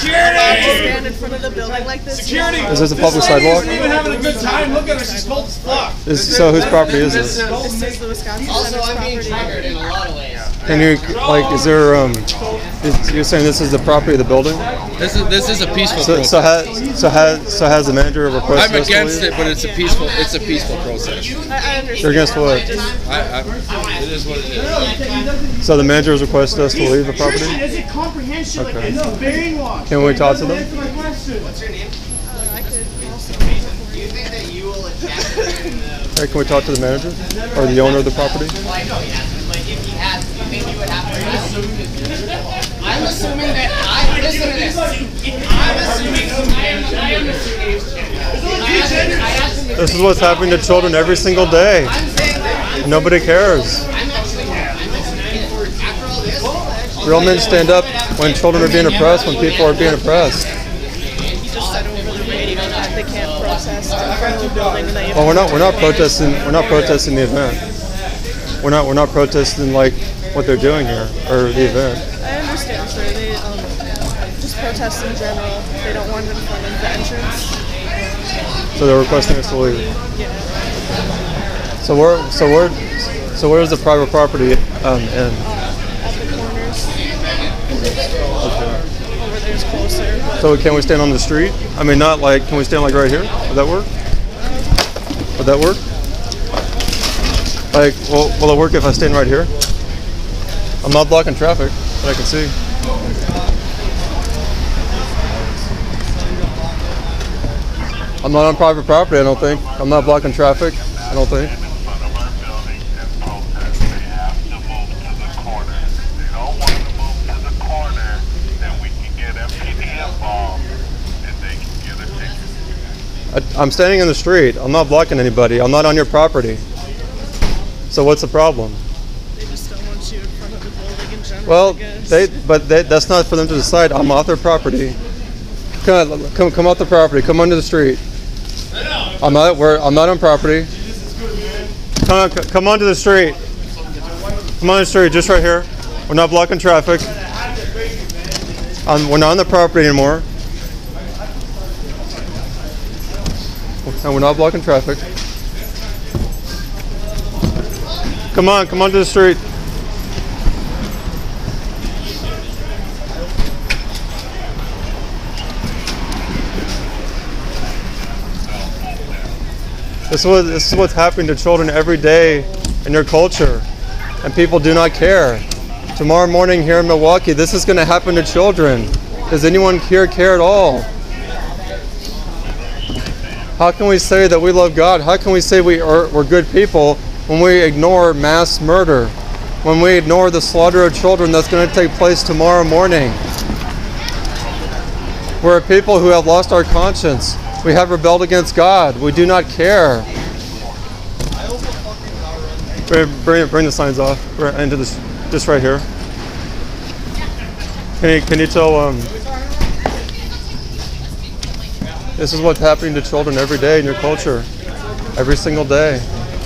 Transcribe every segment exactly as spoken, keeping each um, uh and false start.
stand in front of the building like this. Security. Is this a public sidewalk? She's even having a good time. Look at her. She's cold as fuck. Is, so whose property is this? This is the Wisconsin Also, Center's I'm being property. triggered in a lot of ways. Can you, like, is there, um, is, you're saying this is the property of the building? This is this is a peaceful So, process. so has, so has, so has the manager requested I'm us to against leave? it, but it's a peaceful it's a peaceful process. I, I understand. You're against what? I, I, it is what it is. So the manager has requested us to leave the property? Is it comprehension Okay. like this? No, bearing wash. Can we talk to them? Answer my question. What's your name? Uh, I could also. Do you think that you will attack her in the... Hey, can we talk to the manager? Or the owner of the property? Well, I know he hasn't, but if he has, do you think you would have to... I'm assuming that I... Listen to this. I'm assuming... I am, I am assuming... I asked him- I asked him if This is what's happening to children every single day. I'm saying that... Nobody cares. I'm actually... I'm assuming after all this... Real men stand up when children are being oppressed, when people are being oppressed. He just said over the radio that they can't protest in front of the building, and they. Well, we're not we're not protesting we're not protesting the event. We're not we're not protesting like what they're doing here or the event. I understand, sir. They um just protest in general. They don't want it in front of the entrance. So they're requesting us to leave. Yeah. So where so where so where's the private property um end? At the corners. Over there's closer. But So can we stand on the street? I mean, not like, can we stand like right here? Would that work? Would that work? Like, well, will it work if I stand right here? I'm not blocking traffic, but I can see. I'm not on private property, I don't think. I'm not blocking traffic, I don't think. I, I'm standing in the street. I'm not blocking anybody. I'm not on your property. So what's the problem? they just don't want you in front of the building in general. Well, I guess. they but they, that's not for them to decide. I'm off their property. Come on, come come off the property. Come onto the street. I'm not where I'm not on property. Come on, c- come onto the street. Come on the street, just right here. We're not blocking traffic. Um, we're not on the property anymore. And we're not blocking traffic. Come on, come onto the street. This is, what, this is what's happening to children every day in your culture, and people do not care. Tomorrow morning here in Milwaukee, this is going to happen to children. Does anyone here care at all? How can we say that we love God? How can we say we are, we're good people when we ignore mass murder? When we ignore the slaughter of children that's going to take place tomorrow morning? We're a people who have lost our conscience. We have rebelled against God. We do not care. Bring, bring, bring the signs off. Right into this, just right here. Can you, can you tell? Um, this is what's happening to children every day in your culture, every single day.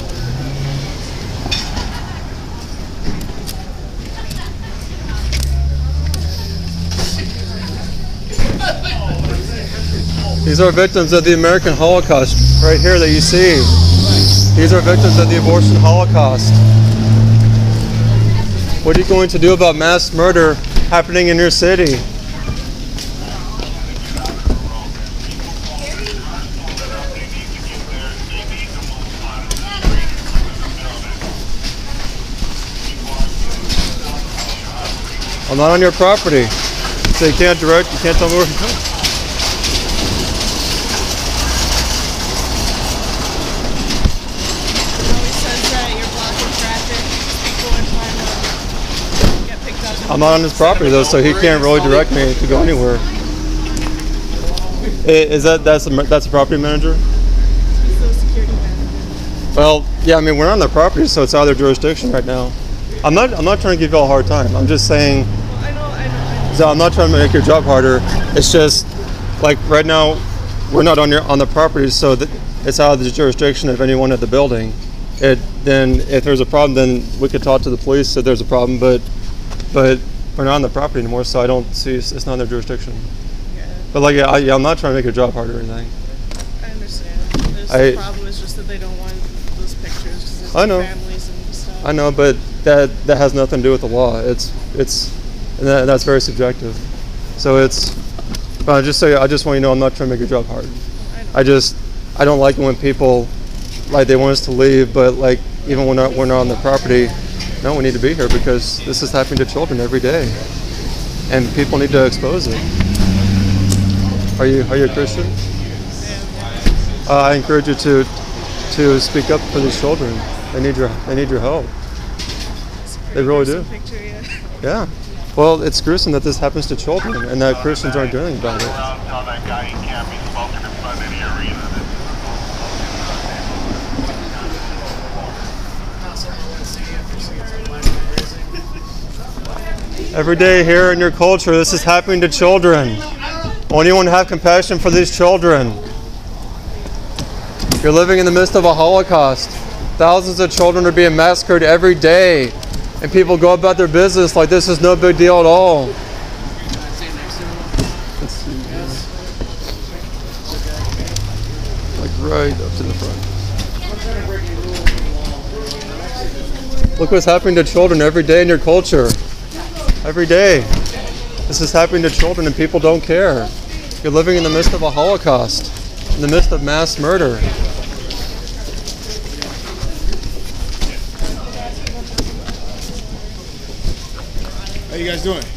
These are victims of the American Holocaust, right here that you see. These are victims of the abortion Holocaust. What are you going to do about mass murder happening in your city? I'm not on your property, so you can't direct, you can't tell me where to go. I'm not on his property though, so he can't really direct me to go anywhere. Is that that's a that's a property manager? Well, yeah, I mean we're on their property, so it's out of their jurisdiction right now. I'm not I'm not trying to give you all a hard time. I'm just saying. I know, I know, I know. So I'm not trying to make your job harder. It's just like right now, we're not on your on the property, so th- it's out of the jurisdiction of anyone at the building. It then if there's a problem, then we could talk to the police if there's a problem, but. But we're not on the property anymore, so I don't see it's, it's not in their jurisdiction. But like, yeah, I, yeah, I'm not trying to make your job harder or anything. I understand. There's I- the problem is just that they don't want those pictures because there's I know. families and stuff. I know, but that that has nothing to do with the law. It's it's and that, that's very subjective. So it's. But I just say I just want you to know I'm not trying to make your job hard. I know. I just I don't like it when people like they want us to leave, but like even when we're not, we're not on the property, no, we need to be here because this is happening to children every day, and people need to expose it. Are you are you a Christian? Uh, I encourage you to to speak up for these children. They need your they need your help. They really do. Gruesome Picture, yeah. Yeah. Well, it's gruesome that this happens to children and that Christians aren't doing anything about it. Tell that guy he can't be smoking in front of the arena. Every day here in your culture, this is happening to children. Won't anyone have compassion for these children? You're living in the midst of a Holocaust. Thousands of children are being massacred every day, and people go about their business like this is no big deal at all. Let's see. Like right up to the front. Look what's happening to children every day in your culture. Every day. This is happening to children and people don't care. You're living in the midst of a Holocaust, in the midst of mass murder. How you guys doing?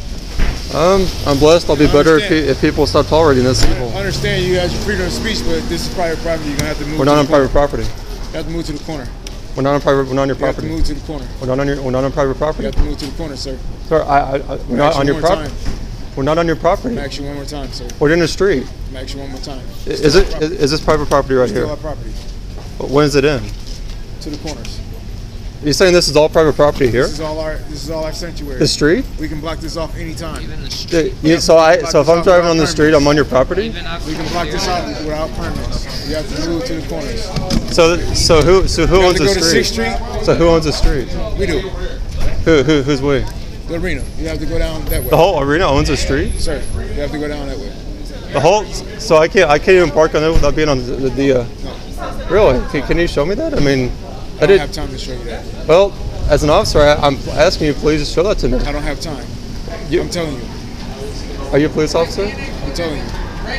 Um, I'm blessed. I'll be I better if, understand. pe- if people stop tolerating this evil. I understand you guys your freedom of speech, but this is private property. You're gonna have to move. We're to not the on private corner. property. You have to move to the corner. We're not on private. We're not on your You have to property. move to the corner. We're not on your. We're not on private You property. have to move to the corner, sir. Sir, I, I, I, we're I'm not asking on you your one more property. time. We're not on your property. I'm asking you one more time, sir. We're in the street. I'm asking you one more time. I- Is it? Is, is this private property right Still here? our property. When is it in? To the corners. Are you saying this is all private property here? This is all our. This is all our sanctuary. The street? We can block this off anytime. Yeah, you- so I. So if I'm driving on the street, I'm on your property. We can block this out without permits. You have to move to the corners. So so who so who You have owns to the go to street? Sixth Street. So who owns the street? We do. Who who who's we? The arena. You have to go down that way. The whole arena owns a street. Sir, you have to go down that way. The whole. So I can't I can't even park on it without being on the. the, the uh, really? Can, can you show me that? I mean, I I don't did. have time to show you that. Well, as an officer, I, I'm asking you, please show that to me. I don't have time. You- I'm telling you. Are you a police officer? I'm telling you.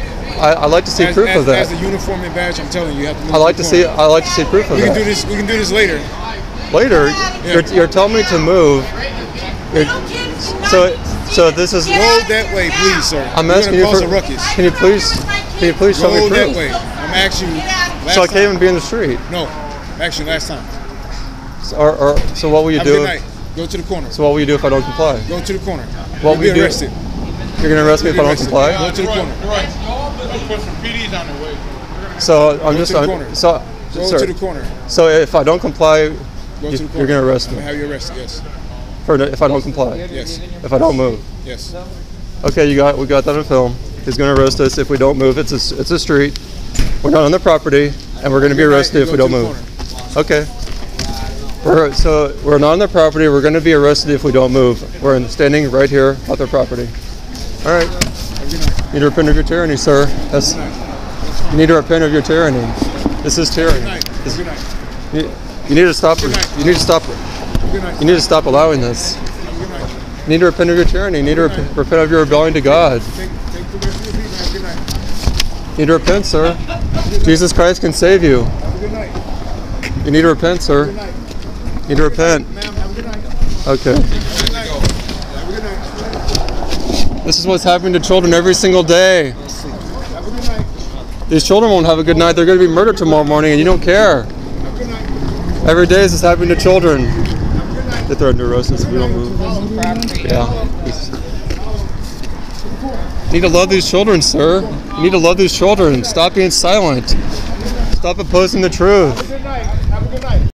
I I like to see As, proof as, of that. as a uniform and badge, I'm telling you, you have to move I like to to the see. corner. I like to see proof of We can do that. this. We can do this later. Later, you're, you're telling me to move. You're, so so this is. Go that way, please, sir. I'm You're asking gonna you cause for. a ruckus. Can you please? Can you please show Go me that proof? way. I'm asking you. Last So I can't time. even be in the street. No, actually, last time. So, or, or, so what will you Have a do? good night. Go to the corner. So what will you do if I don't comply? Go to the corner. What You'll will you be do? arrested. You're gonna arrest me if I You'll don't be arrested. comply? Go to the corner. Right. Put some P Ds on their way. So I'm just. to the I'm- corner. So, Go sir, to the corner. so if I don't comply, Go you, to the corner. you're gonna arrest I'm me gonna have you arrested. Yes. for if I don't comply. Yes. If I don't move. Yes. Okay, you got we got that on film. He's gonna arrest us if we don't move. It's a, it's a street. We're not on the property, and we're gonna be Good night. arrested You if go we to don't the move. corner. Okay. We're, so we're not on the property. We're gonna be arrested if we don't move. We're in- standing right here at their property. All right. Have a good night. You need to repent of your tyranny, sir. That's, you need to repent of your tyranny. This is tyranny. Good night. This- Good night. you, you need to stop. night. You need to stop. Good night. You need to stop allowing this. Have a good night. You need to repent of your tyranny. You need to rep- repent of your rebellion to God. Take, take the rest of your people. Have a good night. You need to repent, sir. Jesus Christ can save you. Have a good night. You need to repent, sir. Good night. You need to repent. Ma'am, have a good night. Okay. Have a good night. Have a good night. This is what's happening to children every single day. Have a good night. These children won't have a good night. They're going to be murdered tomorrow morning, and you don't care. Have a good night. Every day this is happening to children. Have a good night. They threaten to arrest us if we don't move. Yeah. You need to love these children, sir. You need to love these children. Stop being silent. Stop opposing the truth.